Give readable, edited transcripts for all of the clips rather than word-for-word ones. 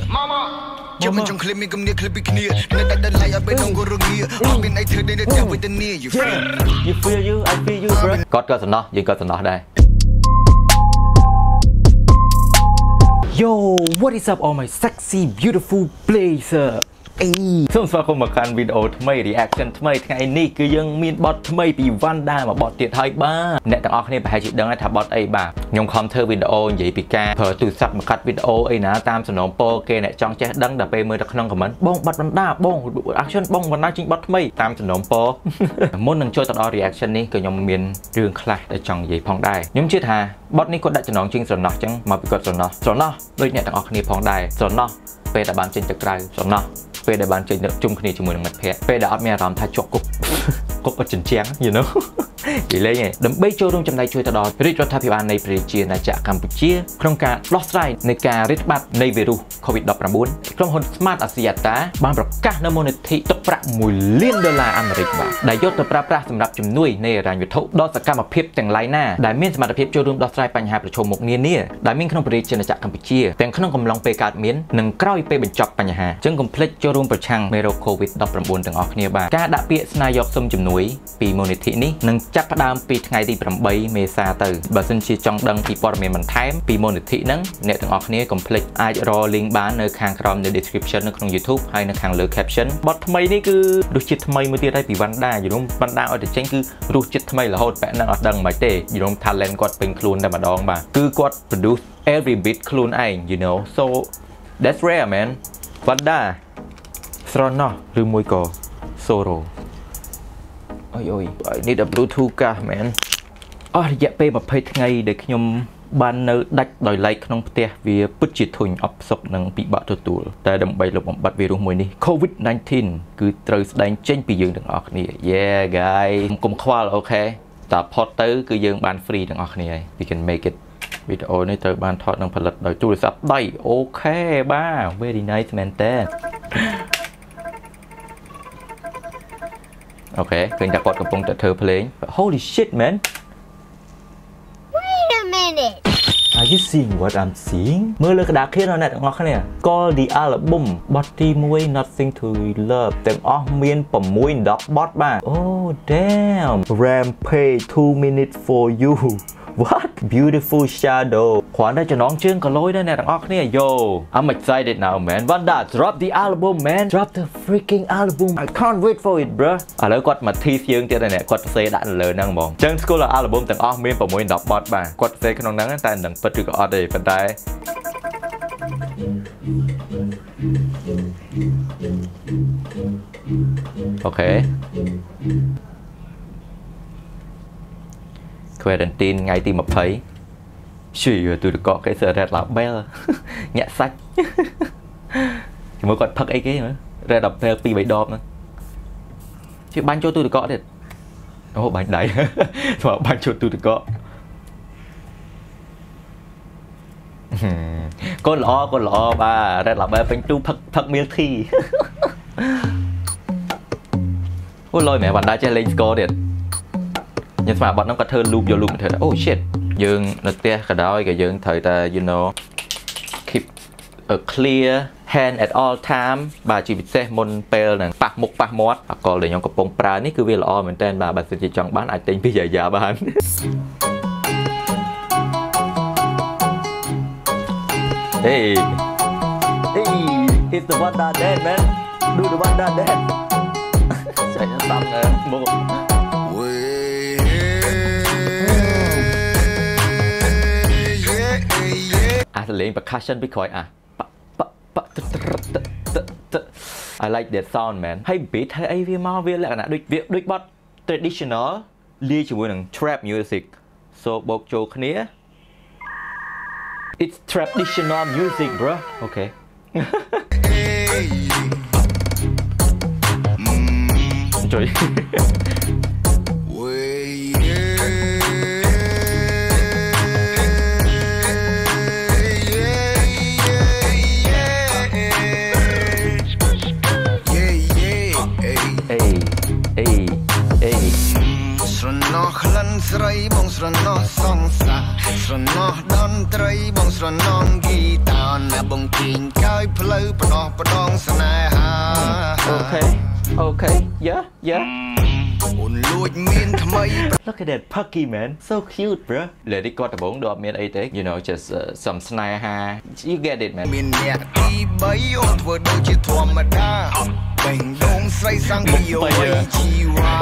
Cho mình trong clip mình cầm nia clip kia nên đã lại ở bên đông của rừng kia ở bên này thưa đây để theo với tên nia you feel you I feel you bro គាត់ក៏សំណោះយើងក៏សំណោះដែរ Yo what is up all my sexy beautiful blazer សូមស្វាគមន៍មកកាន់វីដេអូថ្មី reaction ថ្មីថ្ងៃនេះគឺយើងមានបទថ្មីពី Wanda មកបទទៀតហើយបាទអ្នកទាំងអស់គ្នាប្រហែលជាដឹងថាបទអីបាទខ្ញុំខំធ្វើវីដេអូនិយាយពីការប្រើទូរស័ព្ទមកកាត់វីដេអូអីណាតាមសំណូមពរគេអ្នកចង់ចេះដឹងដល់ពេលមើលទៅក្នុង comment បងបទ Wanda បង action បង Wanda ចេញបទថ្មីតាមសំណូមពរមុននឹងចូលទៅដល់ reaction នេះក៏ខ្ញុំមានរឿងខ្លះដែលចង់និយាយផងដែរខ្ញុំជឿថាបទនេះគាត់ដាក់ចំណងជើងស្រណោះអញ្ចឹងមកពីគាត់ស្រណោះដូចអ្នកទាំងអស់គ្នាផងដែរស្រណោះពេលដែលបានចេញទៅក្រៅស្រណោះពេលដែលបានចេញទៅជុំគ្នាជាមួយនឹងមិត្តភ័ក្តិពេលដែលអត់មានអារម្មណ៍ថាជាប់គុកអត់ចិញ្ចាំង you know និយាយលេងឯងដើម្បីចូលរួមចំណែកជួយទៅដល់រាជរដ្ឋាភិបាលនៃប្រជាណាចក្រកម្ពុជាក្នុងការដោះស្រាយនៃការរាតត្បាតនៃវីរុស COVID-19 ក្រុមហ៊ុន Smart Axiata បានប្រកាសនូវមូលនិធិទុកប្រាក់$1 លានអាមេរិកបាទដែលយកទៅប្រើប្រាស់សម្រាប់ជំនួយនៃហិរញ្ញវត្ថុដល់សកម្មភាពទាំងឡាយណាដែលមានសមត្ថភាពចូលរួមដោះស្រាយបញ្ហាប្រឈមមុខនានាដែលមានក្នុងប្រជាណាចក្រកម្ពុជាទាំងក្នុងកំឡុងពេលកើតមាននិងក្រោយពេលបញ្ចប់បញ្ហាចឹងកុំភ្លេចចូលរួមប្រឆាំងមេរោគ COVID-19 ទាំងអស់គ្នាបាទការដាក់ពាក្យស្នើយកសុំជំនួយពីមូលនិធិនេះនឹងចាប់ផ្ដើមពីថ្ងៃទី8 មេសាទៅបើសិនជាចង់ដឹងពីព័ត៌មានបន្ថែមពីមូលនិធិហ្នឹងអ្នកទាំងអស់គ្នាកុំភ្លេចអាចរក link បាននៅខាងក្រោមនៃ description នៅក្នុង YouTube ហើយនៅខាងលើ caption បទថ្មីនេះគឺរសជាតិថ្មីមួយទៀតហើយពី Wanda យល់ Wanda ឲ្យតែចេញគឺរសជាតិថ្មីរហូតបែបហ្នឹងអត់ដឹងមិនទេយល់ talent គាត់ពេញខ្លួនតែម្ដងបាទគឺគាត់ produce every bit ខ្លួនឯង you know so that's rare man Wanda ស្រណោះឬមួយក៏ Soro Ôi I need a Bluetooth កាស man អស់រយៈពេល20ថ្ងៃដែលខ្ញុំបាននៅដាច់ដោយឡែកក្នុងផ្ទះវាពិតជាធុញអបសុកនិងពិបាកទទួលតែដើម្បីលុបបំបាត់វីរុសមួយនេះ COVID-19 គឺត្រូវស្ដែងចេញពីយើងទាំងអស់គ្នា Yeah guys កុំខ្វល់អូខេតែផុតទៅគឺយើងបាន free ទាំងអស់គ្នាហើយ We can make it វីដេអូនេះត្រូវបានថតនិងផលិតដោយទូរស័ព្ទដៃអូខេបាទ very nice មែនតើអូខេឃើញតែគាត់កំពុងតែធ្វើភ្លេង Holy shit man Wait a minute Are you seeing what I'm seeing មើលលើក្តារខៀនអ្នកទាំងអស់គ្នា Call the album បទទី1 Nothing to Love ទាំងអស់មាន6 បទបាទ Oh damn Rampage 2 minutes for you What beautiful shadow គ្រាន់តែចំណងជើងក៏លយដែរអ្នកទាំងអស់គ្នា Yo I'm excited now man Wanda drop the album man drop the freaking album I can't wait for it bro ឥឡូវគាត់មក tease យើងទៀតហើយអ្នកគាត់ផ្សេងដាក់នៅលើហ្នឹងហ្មងអញ្ចឹងស្គាល់ album ទាំងអស់មាន6 10 បទបាទគាត់ផ្សេងក្នុងហ្នឹងតែមិនដឹងពិតឬក៏អត់ទេប៉ុន្តែអូខេquarantine ថ្ងៃទី20ជួយទូរកគេសើ Red Label ញាក់សាច់ជាមួយគាត់ផឹកអីគេ Red Label 2 3 ដបហ្នឹងជួយបាញ់ចូលទូរកទៀតអូបាញ់ដៃធ្វើបាញ់ចូលទូរកកូនល្អបាទ Red Label ពេញទូផឹក milk tea អូលយមែន Wanda ចេះលេង score ទៀតញ៉ាំស្មាប័ណ្ណហ្នឹងគាត់ធ្វើ loop យក loop ទៅ Oh shit យើងនៅផ្ទះក៏ដោយក៏យើងត្រូវតែ you know keep a clear hand at all time បាទជាពិសេសមុនពេលហ្នឹងប៉ះមុខប៉ះមាត់អកលដែលខ្ញុំកំពុងប្រើនេះគឺវាល្អមែនតើបាទបើសិនជាចង់បានអាចទិញពីយាយាបាន Hey it's the Wanda dance man do the Wanda dance chạy nó xong rồi một lên percussion ពីក្រោយ I like that sound man ហើយ beat ហើយអីវាមកវាលក្ខណៈដូចបទ traditional លាយជាមួយនឹង trap music so បូកចូលគ្នា It's traditional music bro okay enjoyស្រីបងស្រណោះសងសាស្រណោះតន្ត្រីបងស្រណោះហ្គីតាណាបងទាញកាយផ្លូវបដោះបដងស្នេហា Okay yeah អូនលួចមានថ្មី Look at that Pucky man so cute bro លេឌីគាត់ដំបងដកមានអីទេ you know just some ស្នេហា you get it man មានអ្នកទី3អូនធ្វើដូចជាធម្មតាបេងដូងស្រីសាំងពីអ្វីជីវ៉ា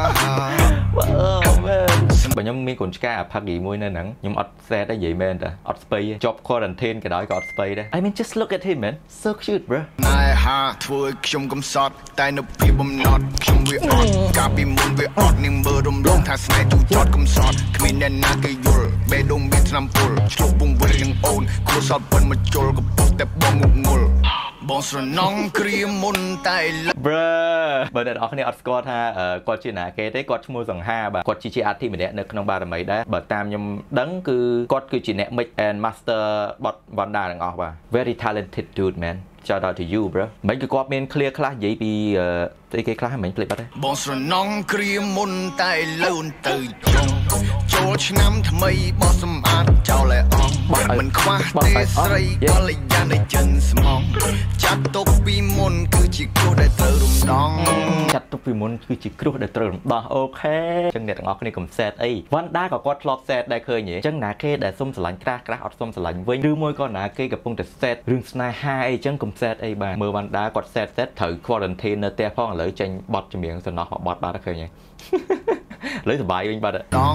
បើខ្ញុំមានកូនឆ្កាផាក់ហ្គីមួយនៅហ្នឹងខ្ញុំអត់សែតទេនិយាយមែនតាអត់ស្ពៃជាប់ quarantine ក៏ដោយក៏អត់ស្ពៃដែរ I mean just look at him man so cute bro ណែហាធ្វើខ្ញុំកំសត់តែនៅពេលបំណត់ខ្ញុំវាអត់កាលពីមុនវាអត់នឹងមើលរំលងថាស្នេហ៍ទូចត់កំសត់គ្មានអ្នកណាគេយល់បេះដូងមានឆ្នាំពុលឆ្លុះពងវិលនឹងអូនគួរសត់ប៉ុនមកជុលកំពុះតែបងងុកងុលបងស្រណងគ្រាមុនតែ Bruh បើអ្នកនរគ្នាអត់ស្គាល់ថាគាត់ជាណាគេទេគាត់ឈ្មោះសង្ហាបាទគាត់ជាអាទិម្នាក់នៅក្នុងបារមីដែរបើតាមខ្ញុំដឹងគឺគាត់គឺជាអ្នក mix and master បទវណ្ដាទាំងអស់បាទ very talented dude man shout out to you bro មិនគឺគាត់មាន clear ខ្លះនិយាយពីស្អីគេខ្លះមិនភ្លេចបាត់ទេបងស្រណងគ្រាមុនតែលូនទៅចុងចូលឆ្នាំថ្មីបោះសម្អាតចោលឲ្យអស់មិនខ្វះទេស្រីកល្យាណចិនស្មងចាត់ទុកពីមុនគឺជាគ្រោះដែលត្រូវរំដងចាត់ទុកពីមុនគឺជាគ្រោះដែលត្រូវរំដោះអូខេអញ្ចឹងអ្នកទាំងអស់គ្នាកុំសែតអីវណ្ដាក៏គាត់ធ្លាប់សែតដែរឃើញហ៎អញ្ចឹងណាគេដែលសុំស្រឡាញ់ក្រាស់អត់សុំស្រឡាញ់វិញឬមួយក៏ណាគេកំពុងតែសែតរឿងស្នេហាអីអញ្ចឹងកុំសែតអីបាទមើលវណ្ដាគាត់សែតត្រូវ quarantine នៅផ្ទះផងឥឡូវចេញបត់ចម្រៀងសំណោះមកបត់បាត់ឃើញហ៎ឥឡូវសុបាយវិញបាត់ដង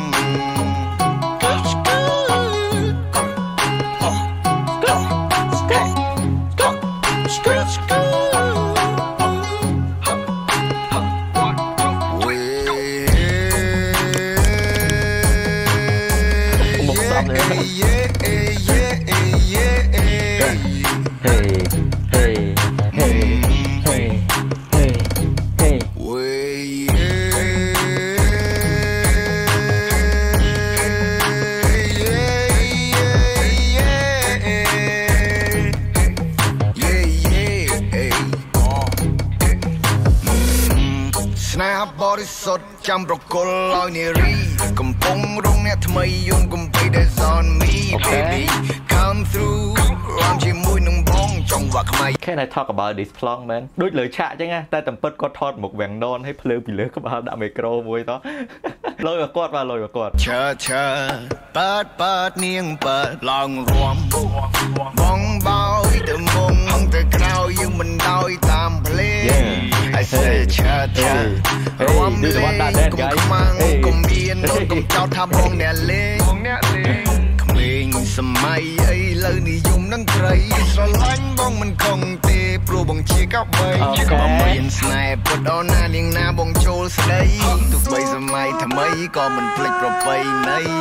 បរិសុទ្ធចាំប្រគល់ឲ្យនារីកំពុងរងអ្នកថ្មីយន្តកំពីដែល on me baby come through រំជាមួយនឹងបងចង់វាក់ថ្មី Can I talk about this plong man ដូចលើឆាកអញ្ចឹងតែតំពិតគាត់ថតមុខវាំងននឲ្យភ្លើពីលើក្បាលដាក់មីក្រូមួយតលុយឲ្យគាត់បាទលុយឲ្យគាត់ឈើប៉ាតនាងប៉ាតឡើងរួមបងបោយទៅមុងទៅក្រោយយើងមិនដោយតាមភ្លេង I say ឈើរួមលេងកុំខ្មាំងកុំមានកុំចោទថាបងអ្នកលេងក្មេងសម័យអីលើនិយមនឹងត្រីស្រឡាញ់បងមិនខំទេព្រោះបងជាកបីក៏មានស្នេហ៍ពុតអូនណានាងណាបងចូលស្ដីទោះបីសម័យថ្មីក៏មិនភ្លេចប្រពៃណី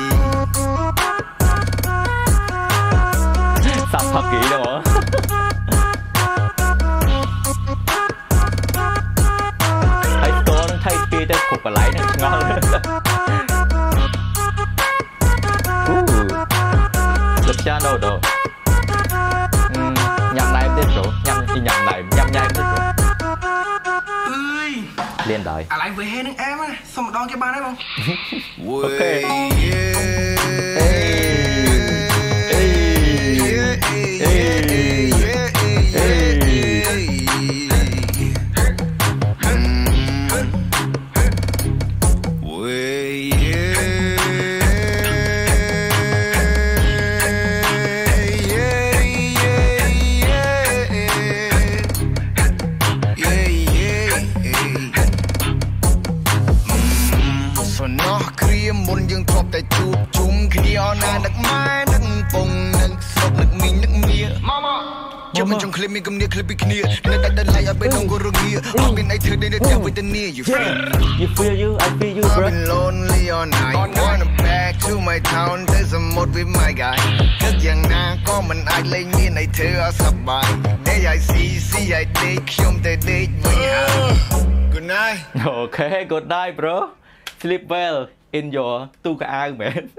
សាប់ផាក់គីដល់ហើយស្គាល់នឹងថៃពីទៅគ្រប់កន្លែងនឹងឆ្ងល់លឹកចាណូដូញ៉ាំណែមទេប្រូញ៉ាំញ៉ាំណែមញ៉ាំញ៉ែមទេប្រូអើយលៀនដែរអាឡៃវាហេនឹងអែមសុំម្ដងគេបានហើយបងអូខេមុនយើងធ្លាប់តែជួបជុំគ្នាអណាដឹកម៉ែដឹកពងនឹកសុកនឹកមីងនឹកមៀម៉ាចាំមិនចង់ឃ្លីបមានគំនាឃ្លីបពីគ្នានៅតែដៃឲ្យបេះដូងក៏រងាអត់មានអីធ្វើដែលតែវេទនា you feel you I feel you bro I'm lonely all night wanna back to my town ទៅសមុទ្រ with my guy គិតយ៉ាងណាក៏មិនអាចលេងមានអីធ្វើឲ្យសប្បាយ Day I see I take ខ្ញុំទៅដេកវិញហើយ Good night Okay good night bro sleep well in your ទូកៅអាវមែន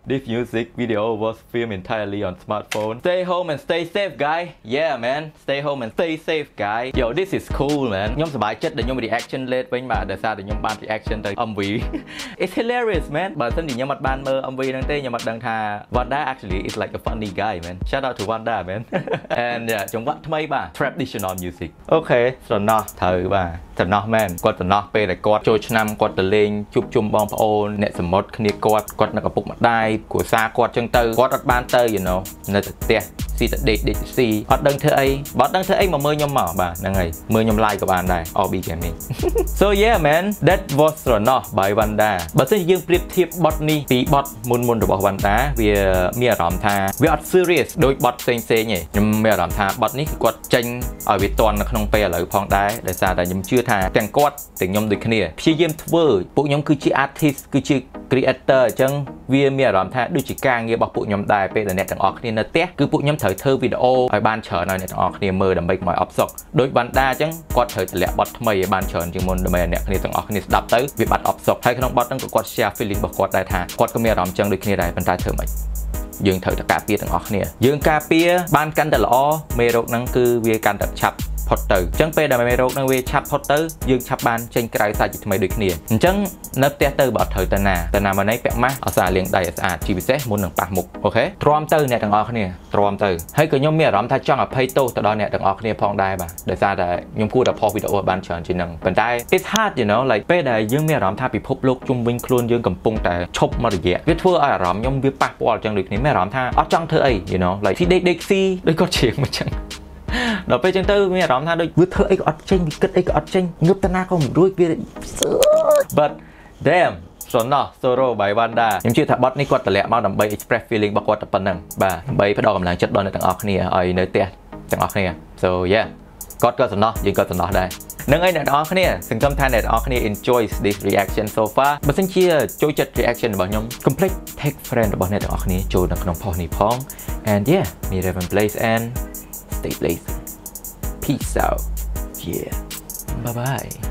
This music video was filmed entirely on smartphone. Stay home and stay safe, guy. Yeah, man. Stay home and stay safe, guy. Yo, this is cool, man. ខ្ញុំសប្បាយចិត្តដែលខ្ញុំ reaction late វិញបាទដោយសារតែខ្ញុំបាន reaction ទៅ MV. It's hilarious, man. បើមិនខ្ញុំអត់បានមើល MV ហ្នឹងទេខ្ញុំអត់ដឹងថា Wanda actually is like a funny guy, man. Shout out to Wanda, man. And ចង្វាក់ថ្មីបាទ traditional music. Okay ស្រណោះត្រូវបាទស្រណោះ man គាត់ស្រណោះពេលដែលគាត់ចូលឆ្នាំគាត់ទៅលេងជួបជុំបងប្អូនអ្នកសមុទ្រគ្នាគាត់នៅកំពុកម្ដាយគ្រួសារគាត់ចឹងទៅគាត់អត់បានទៅ you know នៅតែផ្ទះស៊ីតែដេកស៊ីអត់ដឹងធ្វើអីបើអត់ដឹងធ្វើអីមកមើលខ្ញុំមកបាទហ្នឹងហើយមើលខ្ញុំ live ក៏បានដែរ OB Gaming So yeah man that was Ronoh by Wanda បើសិនជាយើងប្រៀបធៀបបទនេះពីបទមុនរបស់ Wanda វាមានអារម្មណ៍ថាវាអត់ serious ដូចបទផ្សេងៗទេខ្ញុំមានអារម្មណ៍ថាបទនេះគឺគាត់ចេញឲ្យវាតន់នៅក្នុងពេលឥឡូវផងដែរដោយសារតែខ្ញុំជឿថាទាំងគាត់ទាំងខ្ញុំដូចគ្នាព្យាយាមធ្វើពួកខ្ញុំគឺជា artist គឺជា creator អញ្ចឹងវាមានអារម្មណ៍ថាដូចជាការងាររបស់ពួកខ្ញុំដែរពេលដែលអ្នកទាំងអស់គ្នានៅផ្ទះគឺពួកខ្ញុំត្រូវធ្វើវីដេអូឲ្យបានច្រើនឲ្យអ្នកទាំងអស់គ្នាមើលដើម្បីកុំឲ្យអបសុកដូច Wanda អញ្ចឹងគាត់ត្រូវតម្លាក់បទថ្មីឲ្យបានច្រើនជាងមុនដើម្បីឲ្យអ្នកគ្នាទាំងអស់គ្នាស្ដាប់ទៅវាបាត់អបសុកហើយក្នុងបទហ្នឹងក៏គាត់ share feeling របស់គាត់ដែរថាគាត់ក៏មានអារម្មណ៍អញ្ចឹងដូចគ្នាដែរប៉ុន្តែធ្វើម៉េចយើងត្រូវតែការពារទាំងអស់គ្នាយើងការពារបានកាន់តែល្អមេរោគហ្នឹងគឺវាកាន់តែឆាប់ផុតទៅអញ្ចឹងពេលដែលមេរោគហ្នឹងវាឆាប់ផុតទៅយើងឆាប់បានចេញក្រៅសាច់ជាថ្មីដូចគ្នាអញ្ចឹងនៅផ្ទះទៅបើអត់ត្រូវទៅណាមកណីពាក់ម៉ាស់អសាលាងដៃឲ្យស្អាតជាពិសេសមុននឹងប៉ះមុខអូខេទ្រាំទៅអ្នកទាំងអស់គ្នាទ្រាំទៅហើយក៏ខ្ញុំមានអារម្មណ៍ថាចង់អភ័យទោសទៅដល់អ្នកទាំងអស់គ្នាផងដែរបាទដោយសារតែខ្ញុំគួរតែផុសវីដេអូបានច្រើនជាងហ្នឹងប៉ុន្តែ it's hard you know like ពេលដែលយើងមានអារម្មណ៍ថាពិភពលោកជុំវិញខ្លួនយើងកំពុងតែឈប់មករយៈវាធ្វើឲ្យអារម្មណ៍ខ្ញុំវាប៉ះពាល់អញ្ចឹងដូចគ្នាមានអារម្មណ៍ថាអត់ចង់ធ្វើអី you know like ទីដេកស៊ីដូចគាត់ជ្រៀងមកអញ្ចឹងដល់ពេលចឹងទៅមានអារម្មណ៍ថាដូចវាធ្វើអីក៏អត់ចេញវាគិតអីក៏អត់ចេញងើបតាណាក៏មិនរួចវា But damn Ronoh Soro by Wanda ខ្ញុំជឿថាបទនេះគាត់តម្លាក់មកដើម្បី express feeling របស់គាត់តែប៉ុណ្្នឹងបាទដើម្បីផ្ដល់កម្លាំងចិត្តដល់អ្នកទាំងអស់គ្នាឲ្យនៅផ្ទះទាំងអស់គ្នា So yeah គាត់ក៏សំណោះយើងក៏សំណោះដែរនឹងឯអ្នកទាំងអស់គ្នាសង្ឃឹមថាអ្នកទាំងអស់គ្នា enjoy this reaction so far បើសិនជាចូលចិត្ត reaction របស់ខ្ញុំ complete tag friend របស់អ្នកទាំងអស់គ្នាចូលនៅក្នុង post នេះផង and yeah me Raven Blaze and stay blazing peace out yeah bye bye